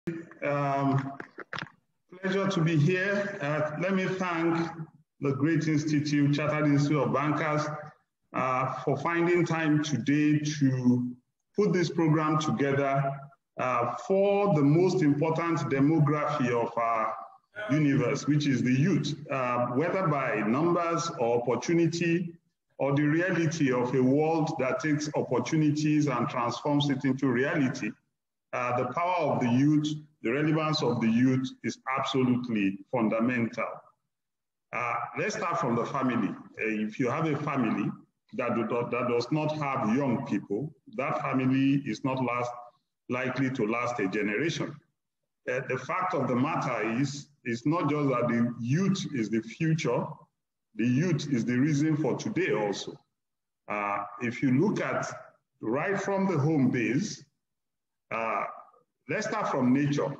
Pleasure to be here. Let me thank the Great Institute, Chartered Institute of Bankers, for finding time today to put this program together for the most important demography of our universe, which is the youth, whether by numbers or opportunity or the reality of a world that takes opportunities and transforms it into reality. The power of the youth, the relevance of the youth is absolutely fundamental. Let's start from the family. If you have a family that does not have young people, that family is not likely to last a generation. The fact of the matter is, it's not just that the youth is the future, the youth is the reason for today also. If you look at right from the home base, let's start from nature.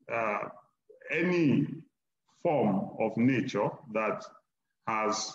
Any form of nature that has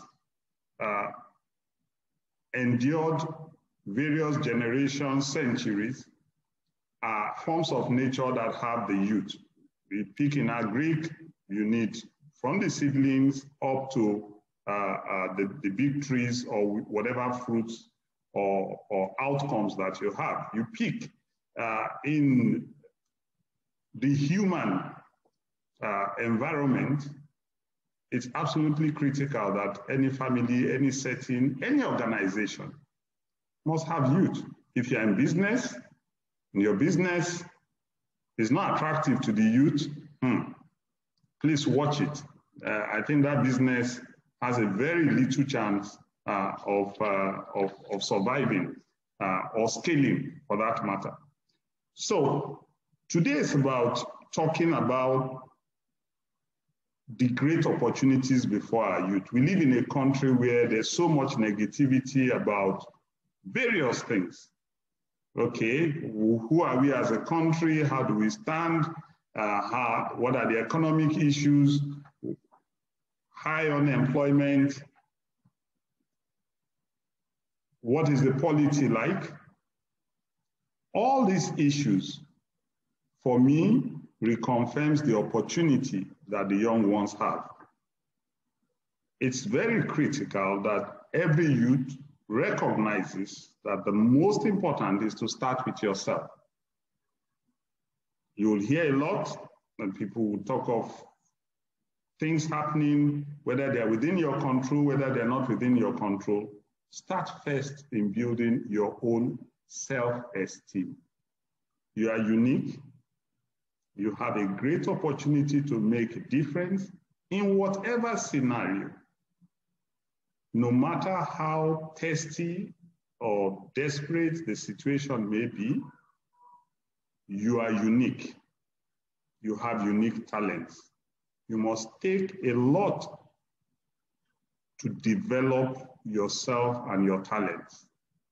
endured various generations, centuries, are forms of nature that have the youth. We pick in agric, you need from the seedlings up to the big trees or whatever fruits or outcomes that you have. You pick in the human environment. It's absolutely critical that any family, any setting, any organization must have youth. If you're in business, and your business is not attractive to the youth, please watch it. I think that business has a very little chance of surviving or scaling for that matter. So today is about talking about the great opportunities before our youth. We live in a country where there's so much negativity about various things. Okay, who are we as a country? How do we stand? What are the economic issues? High unemployment. What is the polity like? All these issues, for me, reconfirms the opportunity that the young ones have. It's very critical that every youth recognizes that the most important is to start with yourself. You will hear a lot, and people will talk of things happening, whether they're within your control, whether they're not within your control. Start first in building your own self-esteem. You are unique. You have a great opportunity to make a difference in whatever scenario. No matter how testy or desperate the situation may be, you are unique. You have unique talents. You must take a lot to develop yourself and your talents.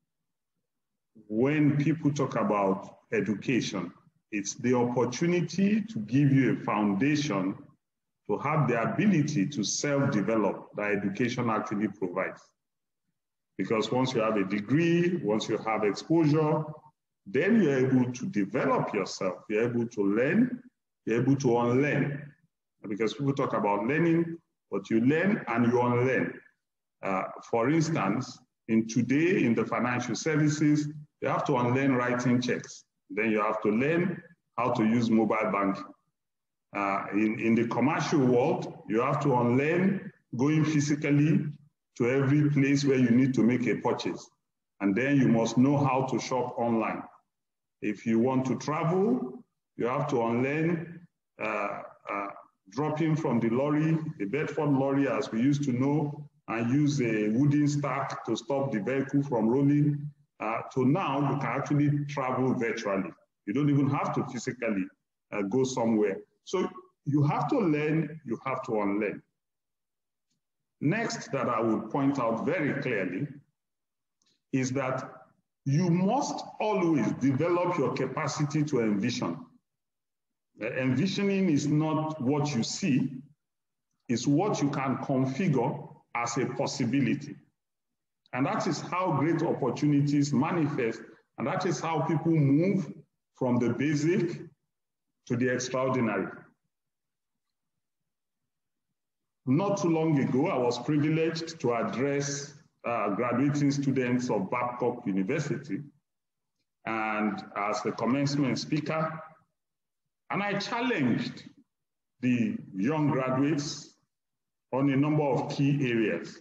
When people talk about education, it's the opportunity to give you a foundation to have the ability to self-develop that education actually provides. Because once you have a degree, once you have exposure, then you're able to develop yourself. You're able to learn, you're able to unlearn. Because people talk about learning, but you learn and you unlearn. For instance, today in the financial services, you have to unlearn writing checks. Then you have to learn how to use mobile banking. In the commercial world, you have to unlearn going physically to every place where you need to make a purchase. And then you must know how to shop online. If you want to travel, you have to unlearn dropping from the lorry, the Bedford lorry as we used to know, and use a wooden stack to stop the vehicle from rolling. So now you can actually travel virtually. You don't even have to physically go somewhere. So you have to learn, you have to unlearn. Next that I would point out very clearly is that you must always develop your capacity to envision. Envisioning is not what you see, it's what you can configure as a possibility. And that is how great opportunities manifest, and that is how people move from the basic to the extraordinary. Not too long ago, I was privileged to address graduating students of Babcock University and as the commencement speaker, and I challenged the young graduates on a number of key areas.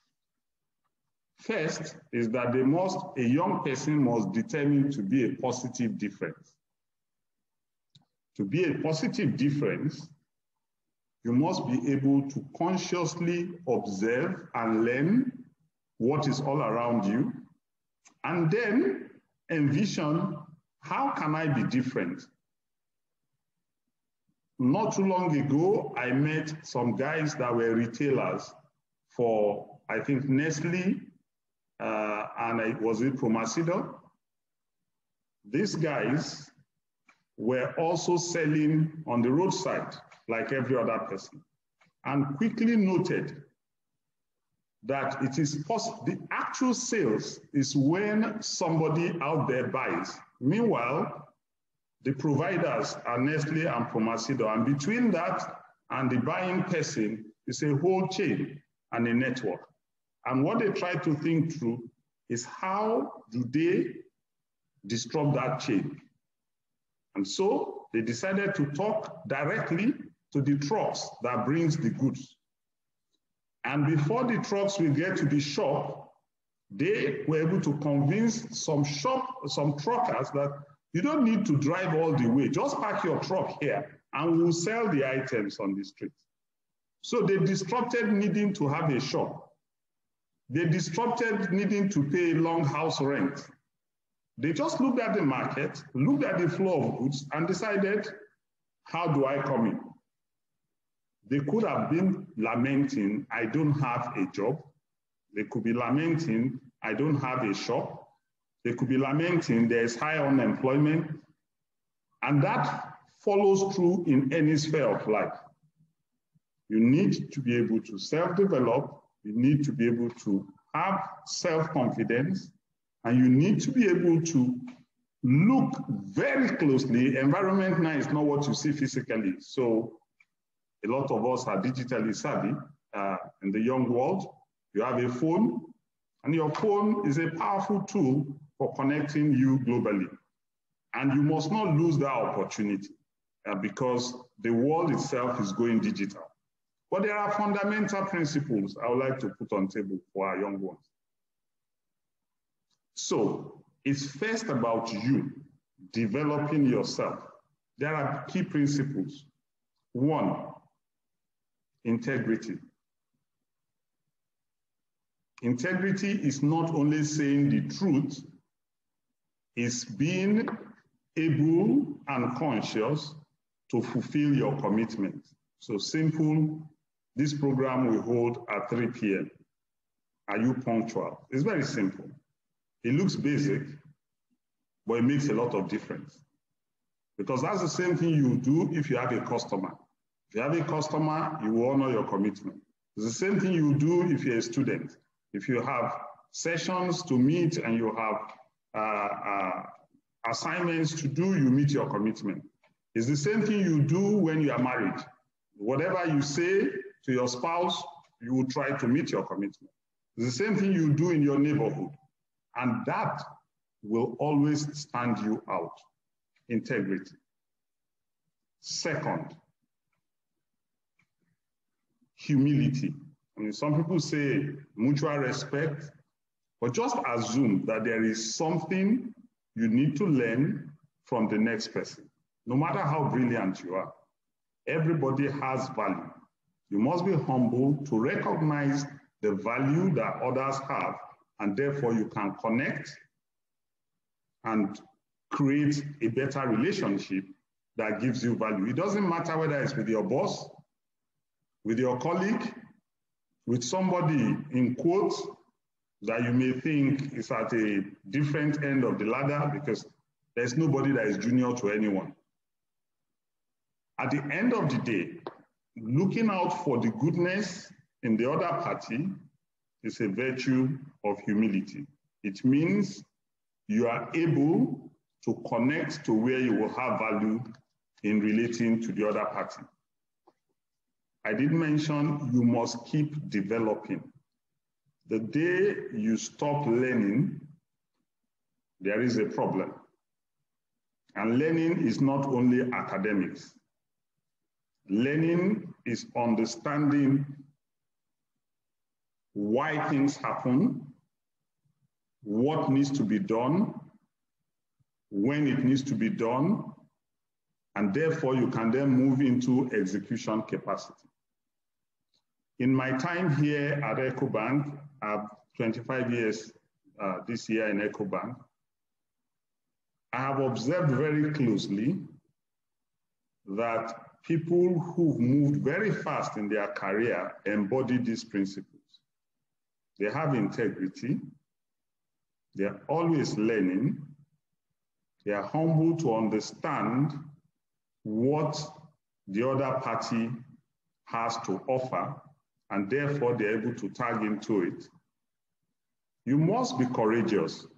First is that a young person must determine to be a positive difference. To be a positive difference, you must be able to consciously observe and learn what is all around you, and then envision, how can I be different? Not too long ago, I met some guys that were retailers for, I think, Nestle, and it was in Promasidor. These guys were also selling on the roadside, like every other person, and quickly noted that it is possible, the actual sales is when somebody out there buys. Meanwhile, the providers are Nestle and Promasidor, and between that and the buying person is a whole chain and a network. And what they try to think through is, how do they disrupt that chain? And so they decided to talk directly to the trucks that brings the goods. And before the trucks will get to the shop, they were able to convince some truckers that you don't need to drive all the way. Just park your truck here and we'll sell the items on the street. So they disrupted needing to have a shop. They disrupted needing to pay long house rent. They just looked at the market, looked at the flow of goods, and decided, how do I come in? They could have been lamenting, I don't have a job. They could be lamenting, I don't have a shop. They could be lamenting, there's high unemployment. And that follows through in any sphere of life. You need to be able to self-develop, you need to be able to have self-confidence, and you need to be able to look very closely. Environment now is not what you see physically. So a lot of us are digitally savvy in the young world. You have a phone, and your phone is a powerful tool for connecting you globally. And you must not lose that opportunity because the world itself is going digital. But there are fundamental principles I would like to put on the table for our young ones. So it's first about you developing yourself. There are key principles. One, integrity. Integrity is not only saying the truth, it's being able and conscious to fulfill your commitment. So simple, this program we hold at 3 p.m. Are you punctual? It's very simple. It looks basic, but it makes a lot of difference. Because that's the same thing you do if you have a customer. If you have a customer, you will honor your commitment. It's the same thing you do if you're a student. If you have sessions to meet and you have assignments to do, you meet your commitment. It's the same thing you do when you are married. Whatever you say to your spouse, you will try to meet your commitment. It's the same thing you do in your neighborhood. And that will always stand you out. Integrity. Second, humility. I mean, some people say mutual respect, but just assume that there is something you need to learn from the next person, no matter how brilliant you are. Everybody has value. You must be humble to recognize the value that others have, and therefore you can connect and create a better relationship that gives you value. It doesn't matter whether it's with your boss, with your colleague, with somebody in quotes that you may think is at a different end of the ladder, because there's nobody that is junior to anyone. At the end of the day, looking out for the goodness in the other party is a virtue of humility. It means you are able to connect to where you will have value in relating to the other party. I did mention you must keep developing. The day you stop learning, there is a problem. And learning is not only academics. Learning is understanding why things happen, what needs to be done, when it needs to be done, and therefore you can then move into execution capacity. In my time here at EcoBank, I have 25 years this year in EcoBank, I have observed very closely that people who've moved very fast in their career embody these principles. They have integrity, they're always learning, they are humble to understand what the other party has to offer, and therefore they're able to tag into it. You must be courageous.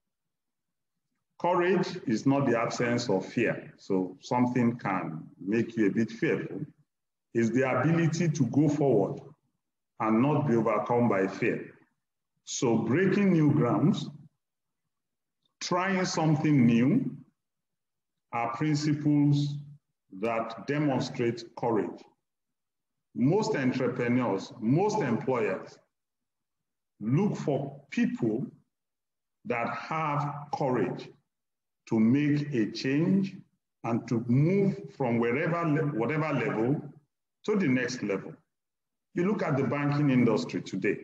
Courage is not the absence of fear, so something can make you a bit fearful. It's the ability to go forward and not be overcome by fear. So breaking new grounds, trying something new are principles that demonstrate courage. Most entrepreneurs, most employers look for people that have courage to make a change and to move from whatever level to the next level. You look at the banking industry today.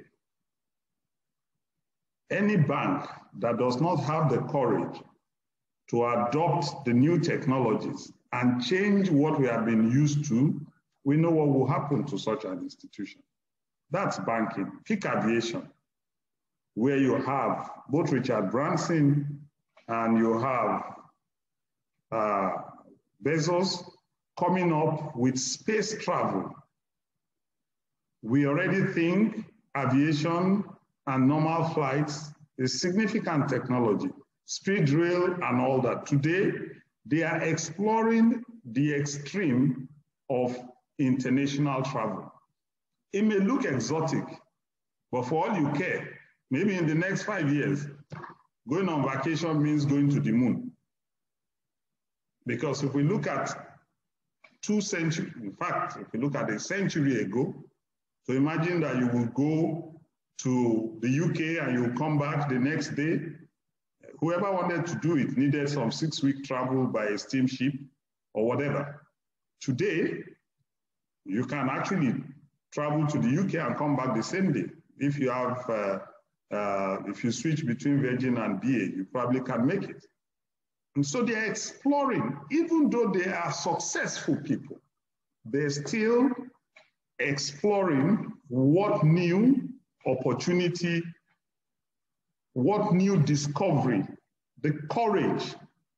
Any bank that does not have the courage to adopt the new technologies and change what we have been used to, we know what will happen to such an institution. That's banking. Pick aviation, where you have both Richard Branson and you have Bezos coming up with space travel. We already think aviation and normal flights is significant technology, speed rail and all that. Today, they are exploring the extreme of international travel. It may look exotic, but for all you care, maybe in the next 5 years, going on vacation means going to the moon. Because if we look at 2 centuries, in fact, if we look at a century ago, so imagine that you will go to the UK and you will come back the next day. Whoever wanted to do it needed some 6-week travel by a steamship or whatever. Today, you can actually travel to the UK and come back the same day. If you have, if you switch between Virgin and BA, you probably can make it. And so they're exploring, even though they are successful people, they're still exploring what new opportunity, what new discovery, the courage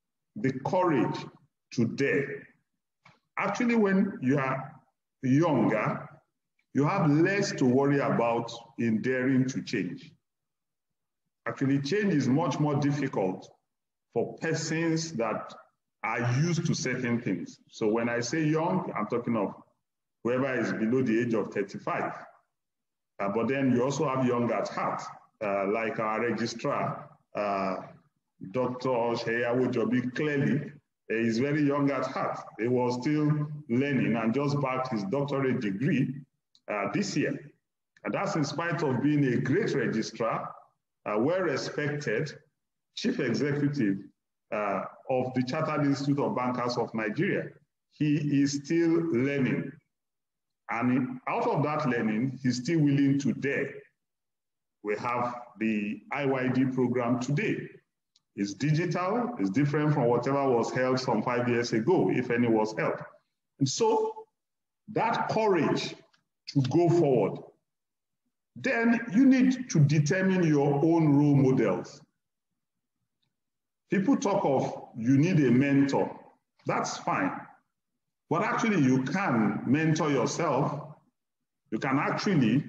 to dare. Actually, when you are younger, you have less to worry about in daring to change. Actually, change is much more difficult for persons that are used to certain things. So when I say young, I'm talking of whoever is below the age of 35. But then you also have young at heart, like our registrar, Dr. Sheyawo Jobi, clearly is very young at heart. He was still learning and just backed his doctorate degree this year. And that's in spite of being a great registrar, well-respected chief executive of the Chartered Institute of Bankers of Nigeria. He is still learning. And out of that learning, he's still willing to dare. We have the IYD program today. It's digital, it's different from whatever was held some 5 years ago, if any was held. And so that courage to go forward, then you need to determine your own role models. People talk of you need a mentor. That's fine. But actually, you can mentor yourself. You can actually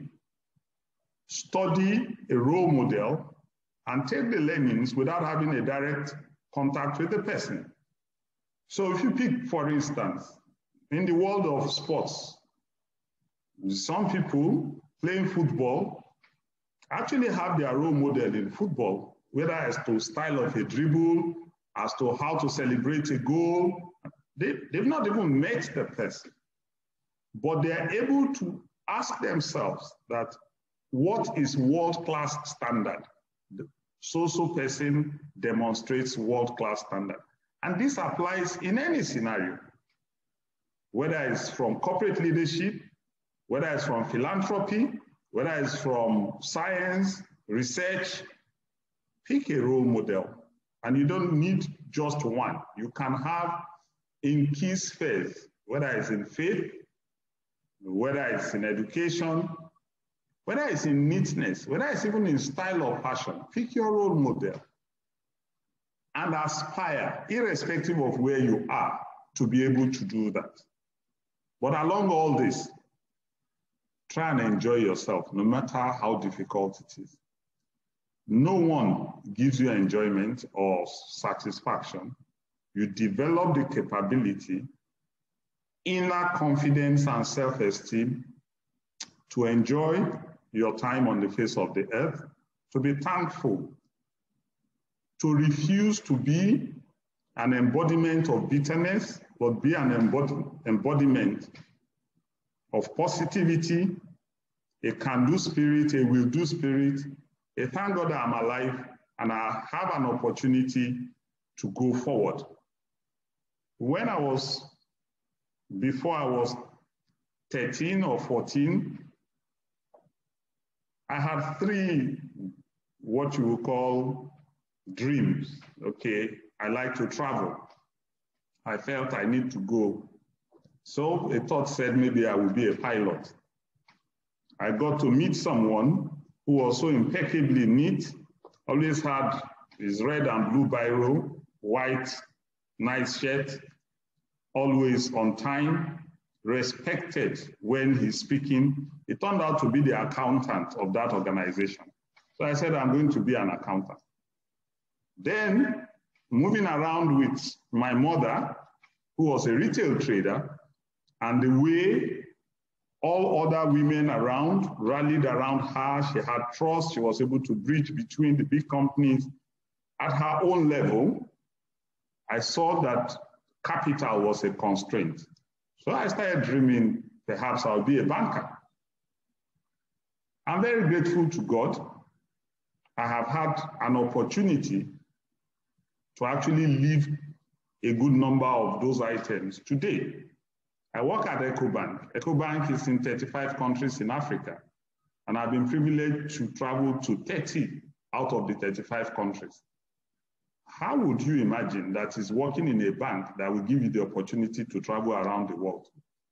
study a role model and take the learnings without having a direct contact with the person. So if you pick, for instance, in the world of sports, some people playing football actually have their role model in football, whether as to style of a dribble, as to how to celebrate a goal. They've not even met the person, but they're able to ask themselves that what is world-class standard? The so-so person demonstrates world-class standard. And this applies in any scenario, whether it's from corporate leadership, whether it's from philanthropy, whether it's from science, research. Pick a role model, and you don't need just one. You can have in key spheres, whether it's in faith, whether it's in education, whether it's in neatness, whether it's even in style or fashion. Pick your role model and aspire, irrespective of where you are, to be able to do that. But along all this, try and enjoy yourself, no matter how difficult it is. No one gives you enjoyment or satisfaction. You develop the capability, inner confidence and self-esteem to enjoy your time on the face of the earth, to be thankful, to refuse to be an embodiment of bitterness, but be an embodiment of positivity, a can-do spirit, a will-do spirit, a thank God that I'm alive and I have an opportunity to go forward. Before I was 13 or 14, I had three, what you would call dreams, okay? I like to travel. I felt I need to go. So a thought said maybe I would be a pilot. I got to meet someone who was so impeccably neat, always had his red and blue biro, white, nice shirt, always on time, respected when he's speaking. It turned out to be the accountant of that organization. So I said, I'm going to be an accountant. Then moving around with my mother, who was a retail trader, and the way all other women around rallied around her, she had trust, she was able to bridge between the big companies. At her own level, I saw that capital was a constraint. So I started dreaming, perhaps I'll be a banker. I'm very grateful to God. I have had an opportunity to actually live a good number of those items today. I work at EcoBank. EcoBank is in 35 countries in Africa, and I've been privileged to travel to 30 out of the 35 countries. How would you imagine that is working in a bank that will give you the opportunity to travel around the world?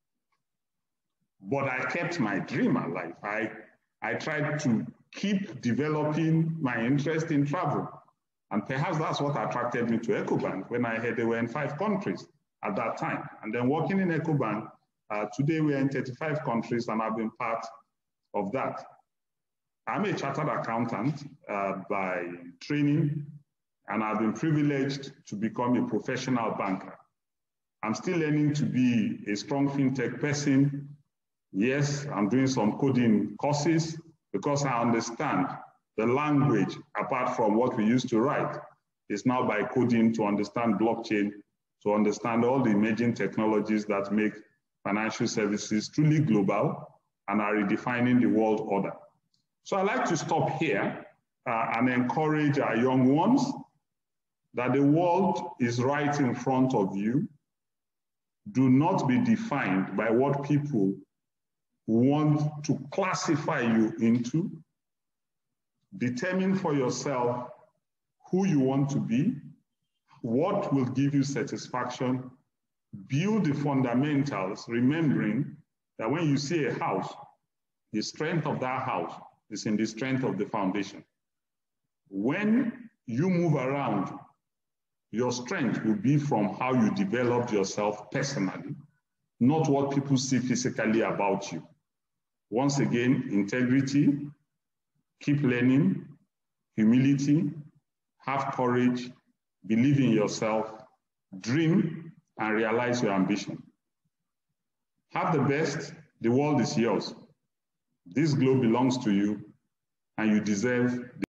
But I kept my dream alive. I tried to keep developing my interest in travel. And perhaps that's what attracted me to EcoBank when I heard they were in 5 countries at that time. And then working in EcoBank, today we're in 35 countries and I've been part of that. I'm a chartered accountant by training, and I've been privileged to become a professional banker. I'm still learning to be a strong fintech person. Yes, I'm doing some coding courses because I understand the language, apart from what we used to write, is now by coding to understand blockchain, to understand all the emerging technologies that make financial services truly global and are redefining the world order. So I'd like to stop here and encourage our young ones that the world is right in front of you. Do not be defined by what people want to classify you into. Determine for yourself who you want to be, what will give you satisfaction, build the fundamentals, remembering that when you see a house, the strength of that house is in the strength of the foundation. When you move around, your strength will be from how you developed yourself personally, not what people see physically about you. Once again, integrity, keep learning, humility, have courage, believe in yourself, dream, and realize your ambition. Have the best, the world is yours. This globe belongs to you, and you deserve